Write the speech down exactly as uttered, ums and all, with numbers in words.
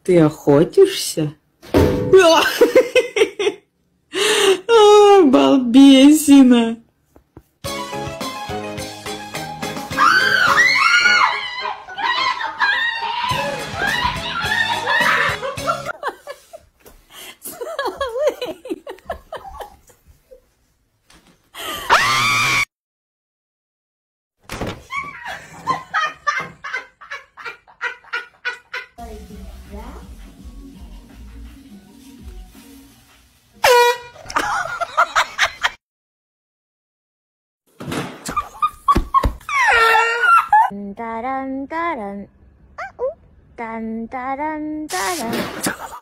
Ты охотишься? А, балбесина! Dun dun dun dun. Uh, dun dun dun dun.